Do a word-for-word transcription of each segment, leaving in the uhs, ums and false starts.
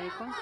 عليكم.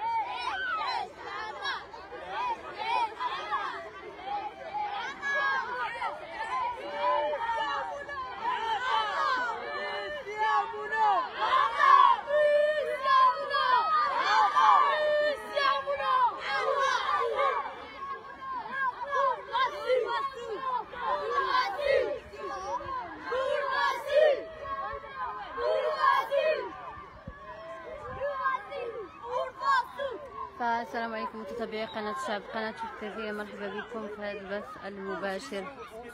فالسلام عليكم متابعي قناة الشعب، قناة الترفيه، مرحبا بكم في هذا البث المباشر.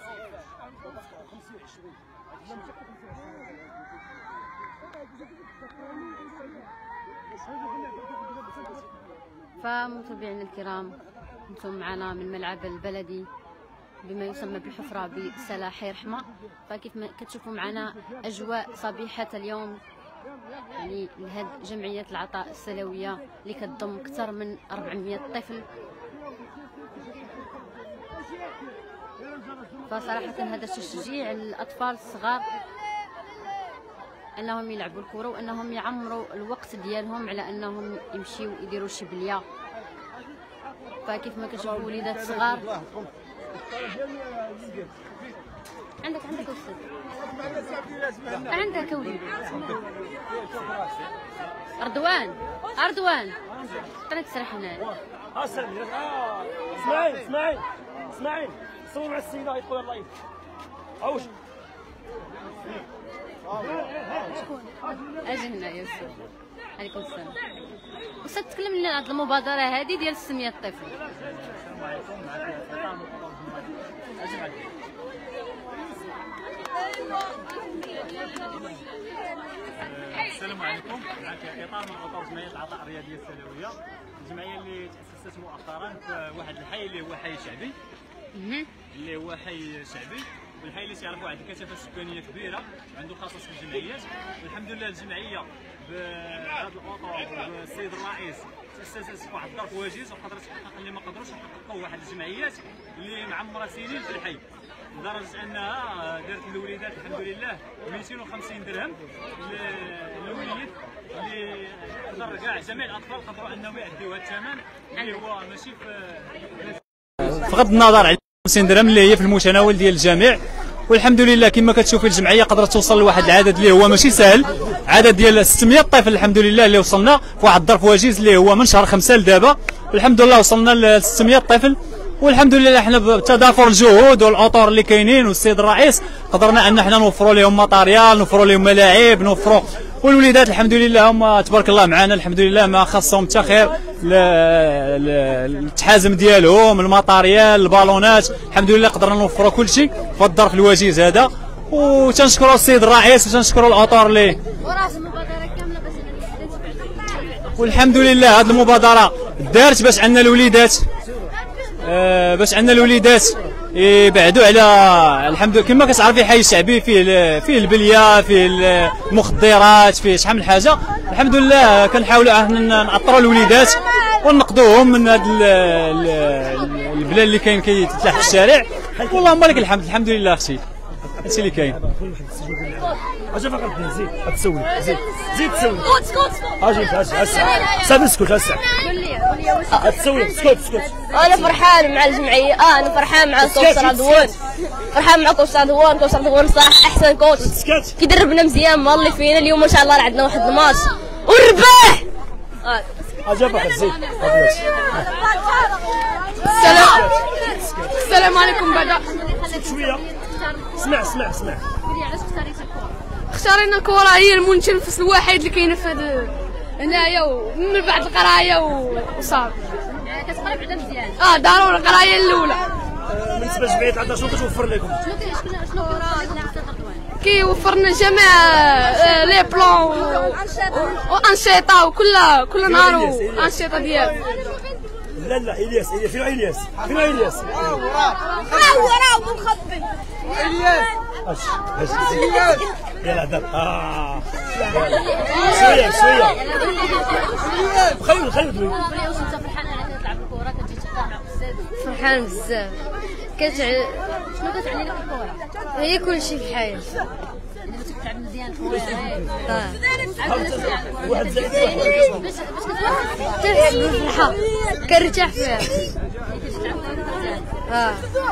فمتابعينا الكرام، انتم معنا من ملعب البلدي بما يسمى بالحفرة بسلاحي رحمة. فكيف ما كتشوفوا معنا أجواء صبيحة اليوم، يعني لهاد جمعية العطاء السنوية اللي كتضم أكثر من أربعمائة طفل. فصراحة هذا تشجيع للأطفال الصغار أنهم يلعبوا الكرة وأنهم يعمروا الوقت ديالهم على أنهم يمشيو يديروا شي بلية. فكيف ما كتشوفوا وليدات صغار. عندك عندك أستاذ عندك وليد أردوان أردوان خليك تسرح هنا. اسمعي اسمعي اسمعي صور مع السيدة يقول الله يفتح. عوش شكون؟ أجي هنا يا أستاذ. عليكم السلام. أستاذ تكلم لنا عن هذه المبادرة هذه ديال ستمائة طفل. السلام عليكم. معك السلام عليكم. معك اطار من اطار جمعيه العطاء الرياضيه السنويه، الجمعيه اللي تاسست مؤخرا في واحد الحي اللي هو حي شعبي، اللي هو حي شعبي، والحي اللي تعرف واحد الكثافه سكانيه كبيره عنده خصص في الجمعيات. والحمد لله الجمعيه بهذا الاطار والسيد الرئيس تاسست في واحد الظرف وجيز وقدرت تحقق اللي ما قدروش يحققوا واحد الجمعيات اللي معمره سنين في الحي، لدرجه انها دارت للوليدات الحمد لله مئتين وخمسين درهم للوليد اللي قدر كاع جميع الاطفال قدروا انهم يأديوا هذا الثمن اللي هو ماشي في بغض النظر على خمسين درهم اللي هي في المتناول ديال الجميع. والحمد لله كما كتشوفي الجمعيه قدرت توصل لواحد العدد اللي هو ماشي سهل، عدد ديال ستمائة طفل الحمد لله اللي وصلنا في واحد الظرف وجيز اللي هو من شهر خمسة لدابا. الحمد لله وصلنا ل ستمائة طفل، والحمد لله حنا بتضافر الجهود والاطر اللي كاينين والسيد الرئيس قدرنا ان حنا نوفروا لهم ماتريال، نوفروا لهم ملاعب، نوفروا، والوليدات الحمد لله هم تبارك الله معنا الحمد لله ما خاصهم حتى خير. التحازم ديالهم، الماتريال، البالونات، الحمد لله قدرنا نوفروا كل شيء في الظرف الوجيز هذا. وتنشكروا السيد الرئيس وتنشكروا الاطر اللي والحمد لله هذه المبادره دارت باش عندنا الوليدات آه باش عندنا الوليدات يبعدوا على الحمد لله. كما كتعرفي حي الشعبي فيه فيه البليه، فيه المخدرات، فيه شحال من حاجه. الحمد لله كنحاولوا احنا نعطروا الوليدات ونقضوهم من هذا البلا اللي كاين كيتلاح في الشارع. واللهم لك الحمد، الحمد لله اختي هادشي اللي كاين. اجي فقط زيد تسولي زيد زيد تسولي اجي اجي هسه ساب اسكت هسه قول لي قول لي تسولي اسكت اسكت. انا فرحان مع الجمعيه، اه انا فرحان مع كوتش رضوان، فرحان مع كوتش رضوان. كوتش رضوان صراحه احسن كوتش كيدربنا مزيان، مالي فينا اليوم ما شاء الله عندنا واحد الماتش ونربح. اجي فقط زيد. السلام السلام عليكم. بعدا شويه اسمع اسمع اسمع. قولي علاش اختاريتي الكره؟ اختارينا الكره، هي المتنفس الوحيد اللي كاين في هذا هنايا، ومن بعد القرايه وصافي. كتقرا بعدا مزيان. اه ضروري القرايه الاولى. بالنسبه لجمعيه العطاء شنو كتوفر لكم؟ شنو شنو شنو كيوفر لنا جميع لي بلون وانشطه وكل كل نهار وانشطه ديالو. لا لا الياس الياس فين الياس؟ فين الياس؟ راه هو راه مخبي الياس. اش اش يا العذاب. اه شويه شويه خلي خلي قولي واش انت فرحان انك تلعب الكره كتجي تلعب مع الاستاذ؟ فرحان بزاف. كتع شنو كتعني لك الكره؟ هي كل شيء في الحياه. دابا تلعب لعب مزيان خويا. واحد باش باش كتوقف بالفرحه كنرتاح فيها. اه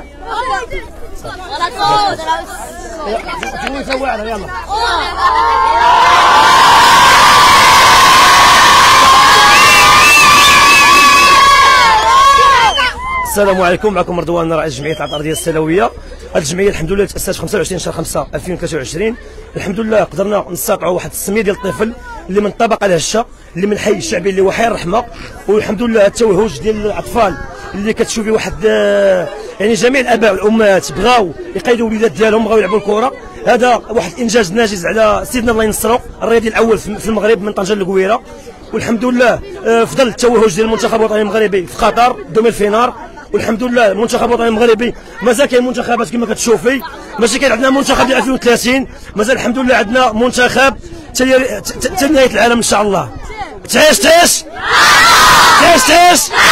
ولا صوت راه سواعنا يلا. السلام عليكم، معكم رضوان رئيس جمعيه العطاء الارضيه السنويه. هذه الجمعيه الحمد لله تاسست خمسة وعشرين شهر خمسة ألفين وثلاثة وعشرين. الحمد لله قدرنا نستطيعوا واحد السميه ديال الطفل اللي من الطبقه الهشه اللي من الحي الشعبي اللي هو حي الرحمه. والحمد لله التوهج ديال الاطفال اللي كتشوفي واحد يعني جميع الاباء والامهات بغاو يقيدوا الوليدات ديالهم، بغاو يلعبوا الكره. هذا واحد الانجاز ناجز على سيدنا الله ينصرو الرياضي الاول في المغرب من طنجه للقويره. والحمد لله في ظل التوهج ديال المنتخب الوطني المغربي في قطر دومي الفينار. والحمد لله المنتخب الوطني المغربي مازال كاين منتخبات كما كتشوفي، ماشي كاين عندنا منتخب ديال ألفين وثلاثين، مازال الحمد لله عندنا منتخب حتى نهايه العالم ان شاء الله. تعيش تعيش تعيش تعيش